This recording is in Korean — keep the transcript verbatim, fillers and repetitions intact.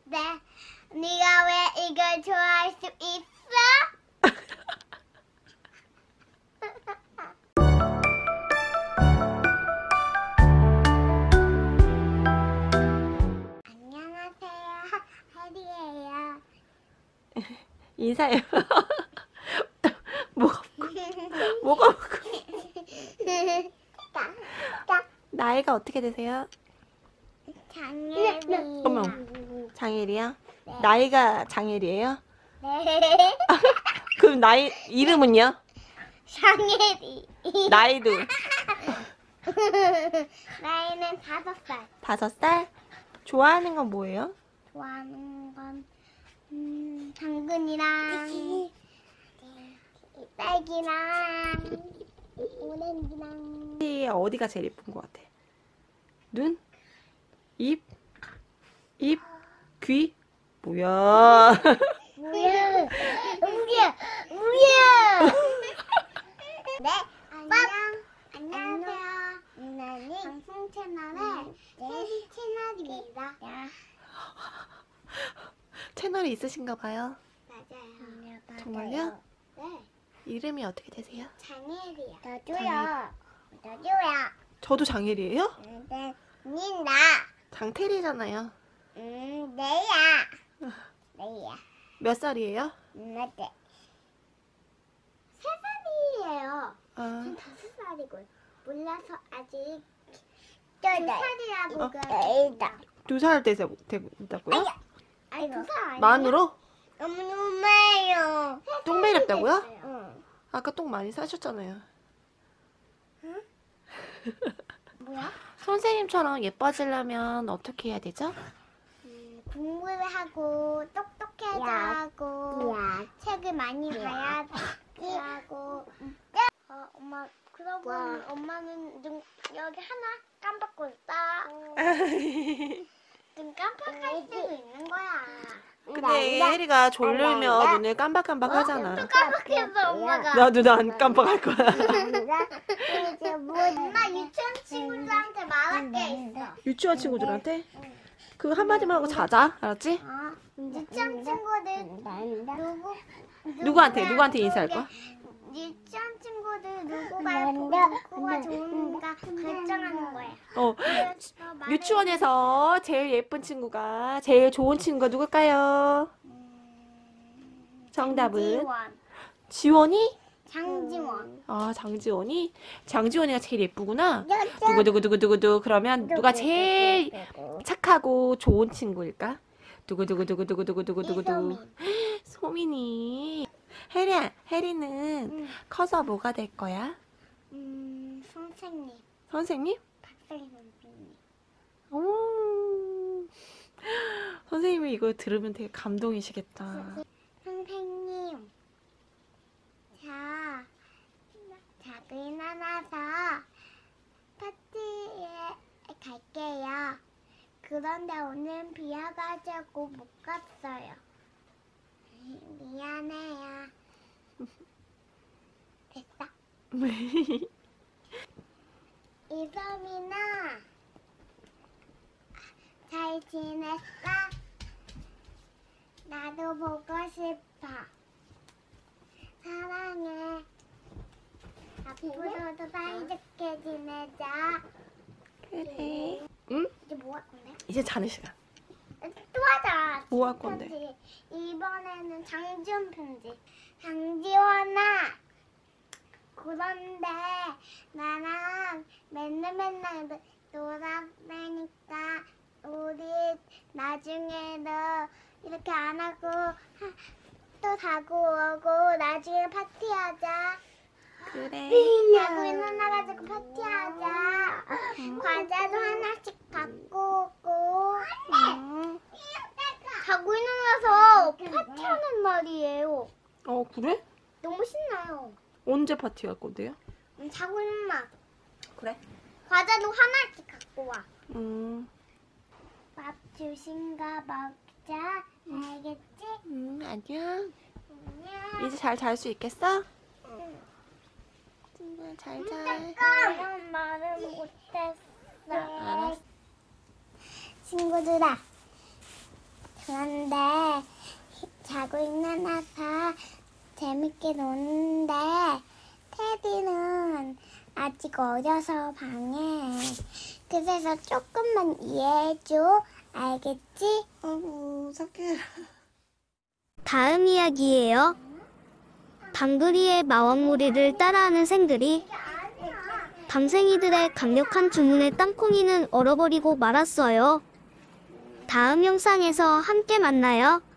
네. 네가 왜 이걸 좋아할 수 있어? 안녕하세요. 해리예요. 인사해요. 뭐가 없고 뭐가 없고 나이가 어떻게 되세요? 장예리. 어머, 장혜리요? 네. 나이가 장혜리예요? 네. 그럼 나이 이름은요? 장예리. 나이도 나이는 다섯 살. 다섯 살? 좋아하는 건 뭐예요? 좋아하는 건 음, 당근이랑 딸기랑 오렌지랑. 어디가 제일 예쁜 것 같아? 눈? 입? 입? 귀? 뭐야? 뭐야? 우리야, 우리야. 네, 안녕. 안녕하세요. 유나님 방송 채널의 해리 채널입니다. 채널이 있으신가 봐요. 맞아요. 정말요? 네. 이름이 어떻게 되세요? 장혜리요. 저도요. 저도요. 저도 장혜리예요? 네, 닌나. 장태리잖아요. 음, 내야. 내야. 몇 살이에요? 네. 세 살이에요. 아, 전 다섯 살이고 몰라서 아직 두 살이라고 그러다. 두 살 돼서 된다고요? 아니 두 살 아니야? 만으로? 너무 매요. 똥 매렵다고요? 응. 아까 똥 많이 싸셨잖아요. 뭐야? 선생님처럼 예뻐지려면 어떻게 해야 되죠? 음, 공부를 하고 똑똑해져 하고 책을 많이 봐야 하고. 어, 엄마 그러고 보면 엄마는 눈 여기 하나 깜빡고 있다. 눈 깜빡할 수도 있는 거야. 근데 혜리가 졸리면 눈을 깜박깜박 하잖아. 또 깜빡했어 엄마가. 나 눈 안 깜빡할 거야. 엄마 유치원 친구들한테 말할 게 있어. 유치원 친구들한테? 그 한마디만 하고 자자. 알았지? 어, 유치원 친구들 누구 누구한테? 누구한테 인사할 거야? 유치원 친구들 누구가 누구가 좋은가 결정하는 거야. 어, 그래서 말을- 유치원에서 제일 예쁜 친구가, 제일 좋은 친구가 누굴까요? 정답은? 장지원. 지원이? 장지원. 아, 장지원이? 장지원이가 제일 예쁘구나. 두구두구두구두구두. 그러면 누가 제일 착하고 좋은 친구일까? 두구두구두구두구두구두구두구. 이소민. 소민이. 혜리야, 혜리는 응. 커서 뭐가 될 거야? 음, 선생님. 선생님? 박사님 선생님. 오. 선생님이 이거 들으면 되게 감동이시겠다. 선생님. 자, 자고 일어나서 파티에 갈게요. 그런데 오늘 비 와가지고 못 갔어요. 미안해요. 됐어. 이솜이나 잘 지냈어? 나도 보고 싶어. 사랑해. 앞으로도 사이좋게 지내자. 그래. 응? 이제 뭐 할 건데? 이제 자는 시간. 또 하자. 뭐 할 건데? 편지. 이번에는 장지원 편지. 장지원아. 그런데 나랑 맨날 맨날 노- 놀아다니까 우리 나중에도 이렇게 안 하고 하- 또 자고 오고 나중에 파티하자. 그래. 자고 일어나가지고 파티하자. 과자도 하나씩 갖고 오고. 응. 자고 일어나서 파티하는 날이에요. 어, 그래? 너무 신나요. 언제 파티 할 건데요? 음, 자고 일어나. 그래. 과자도 하나씩 갖고 와. 음, 밥 주신가 먹자. 알겠지? 음, 안녕. 안녕. 이제 잘 잘 수 있겠어? 응. 친구야, 잘 자. 그런 말은 못했어. 알았어. 친구들아, 그런데 자고 있는 아빠 재밌게 노는데 테디는 아직 어려서 방해. 그래서 조금만 이해해줘. 알겠지? 아이고, 착해. 다음 이야기예요. 방글이의 마왕무리를 따라하는 생들이. 밤생이들의 강력한 주문에 땅콩이는 얼어버리고 말았어요. 다음 영상에서 함께 만나요.